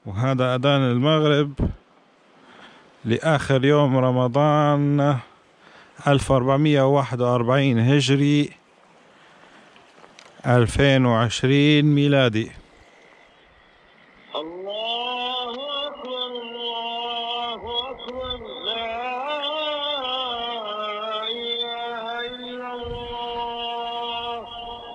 وهذا أذان المغرب لآخر يوم رمضان 1441 هجري 2020 ميلادي. الله أكبر الله أكبر لا إله إلا الله.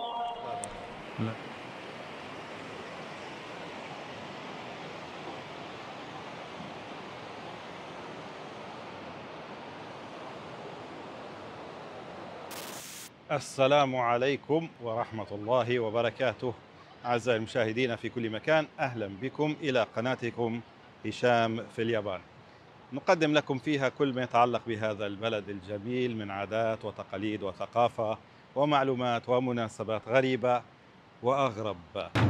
السلام عليكم ورحمة الله وبركاته. أعزائي المشاهدين في كل مكان، أهلا بكم إلى قناتكم هشام في اليابان. نقدم لكم فيها كل ما يتعلق بهذا البلد الجميل من عادات وتقاليد وثقافة ومعلومات ومناسبات غريبة وأغرب.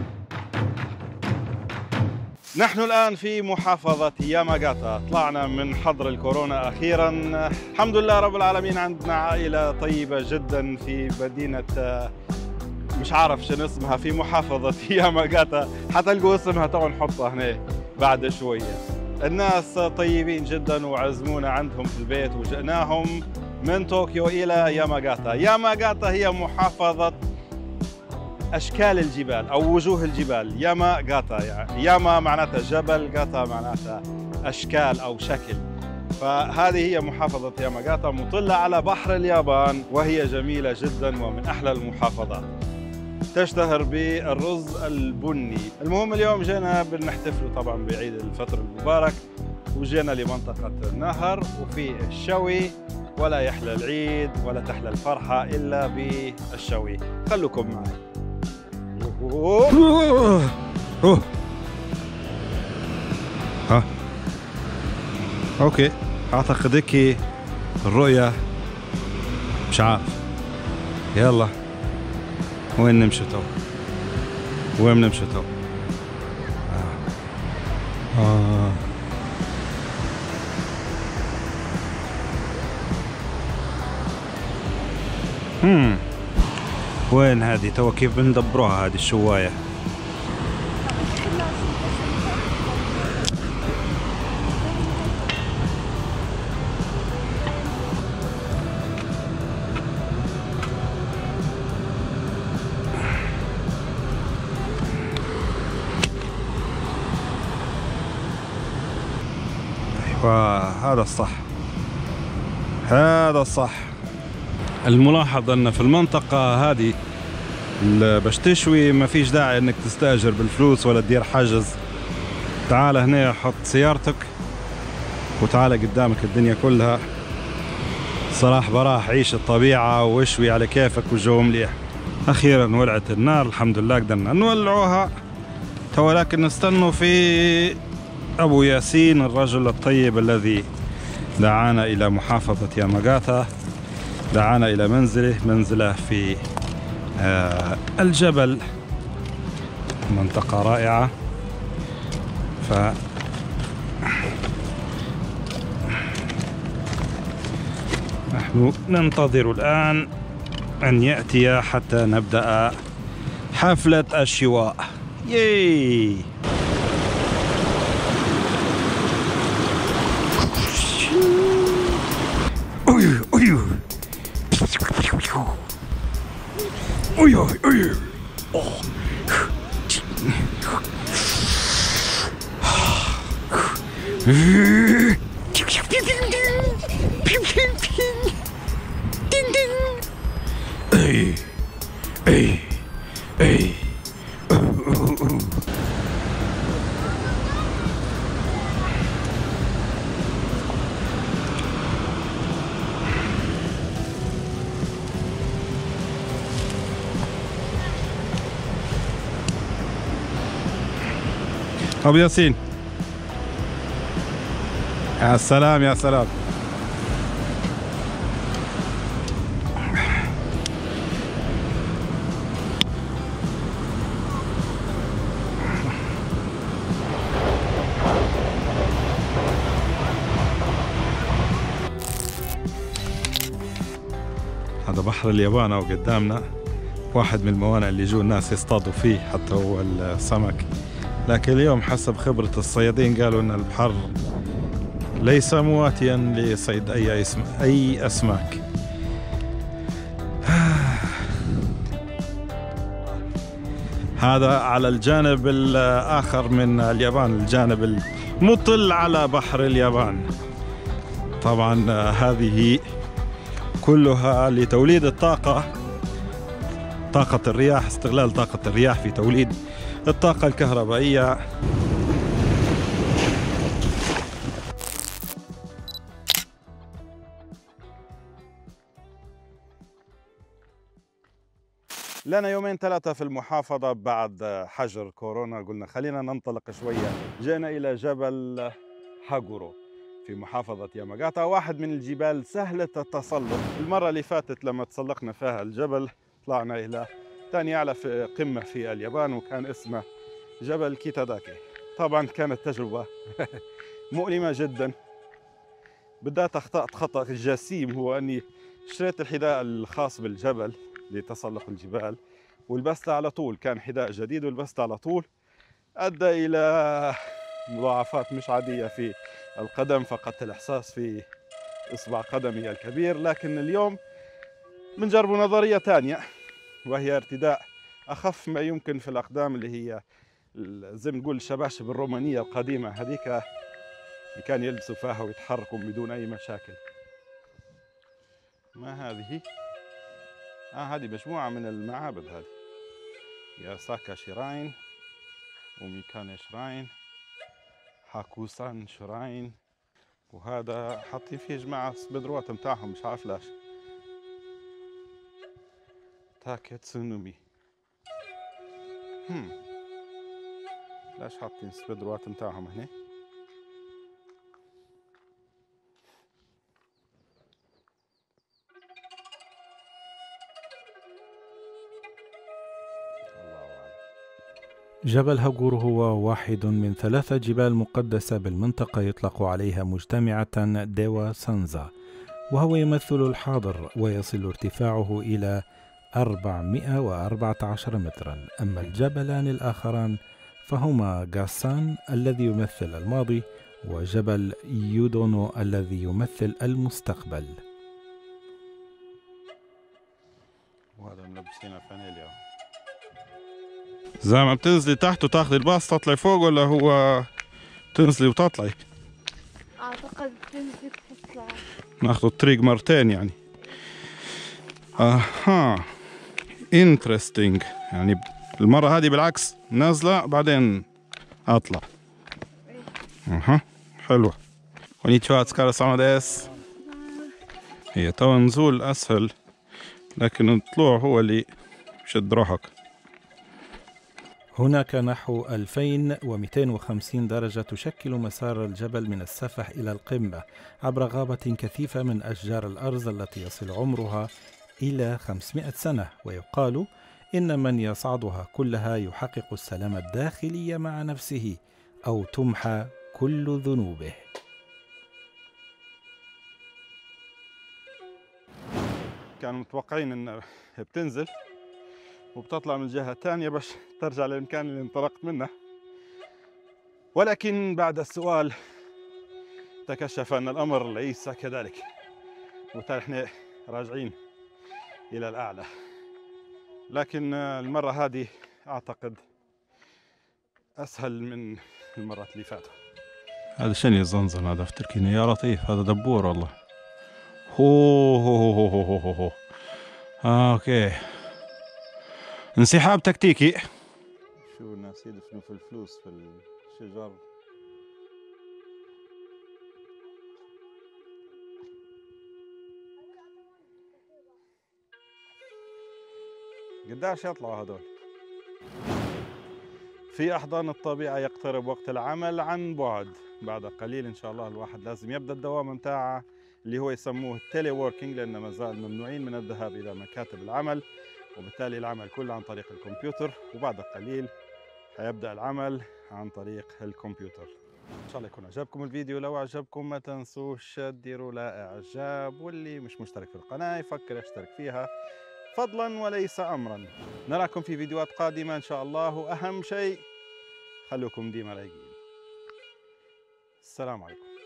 نحن الآن في محافظة ياماغاتا، طلعنا من حظر الكورونا أخيرا الحمد لله رب العالمين. عندنا عائلة طيبة جدا في مدينة مش عارف شنو اسمها، في محافظة ياماغاتا، حتلقوا اسمها تو نحطها هنا بعد شوية. الناس طيبين جدا وعزمونا عندهم في البيت وجئناهم من طوكيو إلى ياماغاتا. ياماغاتا هي محافظة أشكال الجبال أو وجوه الجبال. ياماغاتا يعني ياما معناتها جبل، غاتا معناتها أشكال أو شكل. فهذه هي محافظة ياماغاتا مطلة على بحر اليابان، وهي جميلة جدا ومن أحلى المحافظات، تشتهر بالرز البني. المهم اليوم جينا بنحتفل طبعا بعيد الفطر المبارك، وجينا لمنطقة النهر وفي الشوي، ولا يحلى العيد ولا تحلى الفرحة إلا بالشوي. خلوكم معي. ها اوكي، اعتقد هيك الرؤية، مش عارف. يلا وين نمشي تو؟ وين نمشي تو؟ وين هذه تو؟ كيف بندبروها هذه الشواية؟ ايوه هذا الصح، هذا الصح. الملاحظ ان في المنطقة هذه باش تشوي ما فيش داعي انك تستأجر بالفلوس ولا تدير حجز. تعال هنا، حط سيارتك وتعال قدامك الدنيا كلها. صراح براح عيش الطبيعة واشوي على كيفك والجو مليح. اخيرا ولعت النار الحمد لله، قدرنا نولعوها تو، لكن نستنوا في ابو ياسين الرجل الطيب الذي دعانا الى محافظة ياماغاتا، دعانا إلى منزله في الجبل. منطقة رائعة. نحن ننتظر الآن أن يأتي حتى نبدأ حفلة الشواء. ياي أبو ياسين، يا سلام يا سلام. هذا بحر اليابان أو قدامنا، واحد من الموانئ اللي يجوا الناس يصطادوا فيه، حتى هو السمك لكن اليوم حسب خبرة الصيادين قالوا أن البحر ليس مواتيا لصيد أي أسماك. هذا على الجانب الآخر من اليابان، الجانب المطل على بحر اليابان. طبعا هذه كلها لتوليد الطاقة، طاقة الرياح، استغلال طاقة الرياح في توليد الطاقة الكهربائية. لنا يومين ثلاثة في المحافظة بعد حجر كورونا، قلنا خلينا ننطلق شوية. جينا إلى جبل هاغورو في محافظة ياماغاتا، واحد من الجبال سهلة التسلق. المرة اللي فاتت لما تسلقنا فيها الجبل طلعنا إلى ثاني أعلى قمة في اليابان، وكان اسمه جبل كيتاداكي. طبعا كانت تجربة مؤلمة جدا. بدأت أخطأت خطأ جسيم، هو أني اشتريت الحذاء الخاص بالجبل لتسلق الجبال ولبسته على طول، كان حذاء جديد ولبسته على طول، أدى إلى مضاعفات مش عادية في القدم، فقدت الإحساس في إصبع قدمي الكبير. لكن اليوم بنجرب نظرية ثانية، وهي ارتداء أخف ما يمكن في الأقدام، اللي هي زي ما نقول الشباشب الرومانية القديمة هذيك اللي كان يلبسوا فيها ويتحركوا بدون أي مشاكل. ما هذه؟ هذه مجموعة من المعابد، هذه ياساكا شراين وميكاني شراين، هاكوسان شراين، وهذا حاطين فيه جماعة بدروات متاعهم مش عارف ليش، تاكيتسونومي. ليش حاطين سبدروات متاعهم هنا؟ جبل هاغورو هو واحد من 3 جبال مقدسة بالمنطقة يطلق عليها مجتمعة ديوا سانزا، وهو يمثل الحاضر ويصل ارتفاعه إلى 414 مترا. أما الجبلان الآخران فهما غاسان الذي يمثل الماضي، وجبل يودونو الذي يمثل المستقبل. وهذا ملبسينه فانيليا. زي ما بتنزلي تحت وتاخذي الباص تطلعي فوق، ولا هو تنزلي وتطلعي؟ أعتقد تنزل تطلع. ناخذ الطريق مرتين يعني. اها انترستينج، يعني المرة هذه بالعكس نازلة بعدين اطلع. اها حلوة. كونيتشوا تسكارا ساما ديس. هي توا نزول اسهل، لكن الطلوع هو اللي شد روحك. هناك نحو 2250 درجة تشكل مسار الجبل من السفح إلى القمة عبر غابة كثيفة من أشجار الأرز التي يصل عمرها إلى 500 سنة، ويقال إن من يصعدها كلها يحقق السلام الداخلي مع نفسه أو تمحى كل ذنوبه. كانوا متوقعين إن بتنزل وبتطلع من الجهة الثانية باش ترجع للمكان اللي انطلقت منه، ولكن بعد السؤال تكشف أن الأمر ليس كذلك، وبالتالي احنا راجعين إلى الأعلى. لكن المرة هذه أعتقد أسهل من المرات اللي فاتوا. هذا شنو الزنزن هذا في تركيا يا لطيف؟ هذا دبور والله. هو اوكي، انسحاب تكتيكي. شو الناس يدفنوا في الفلوس في الشجر. قداش يطلعوا هذول؟ في أحضان الطبيعة يقترب وقت العمل عن بعد. بعد قليل إن شاء الله الواحد لازم يبدأ الدوام متاعه اللي هو يسموه التيلي ووركينج، لأن ما زال ممنوعين من الذهاب إلى مكاتب العمل، وبالتالي العمل كله عن طريق الكمبيوتر، وبعد قليل حيبدأ العمل عن طريق الكمبيوتر. إن شاء الله يكون عجبكم الفيديو. لو عجبكم ما تنسوش تديروا له إعجاب، واللي مش مشترك في القناة يفكر يشترك فيها فضلا وليس أمرا. نراكم في فيديوهات قادمة إن شاء الله، وأهم شيء خلوكم ديما رايقين. السلام عليكم.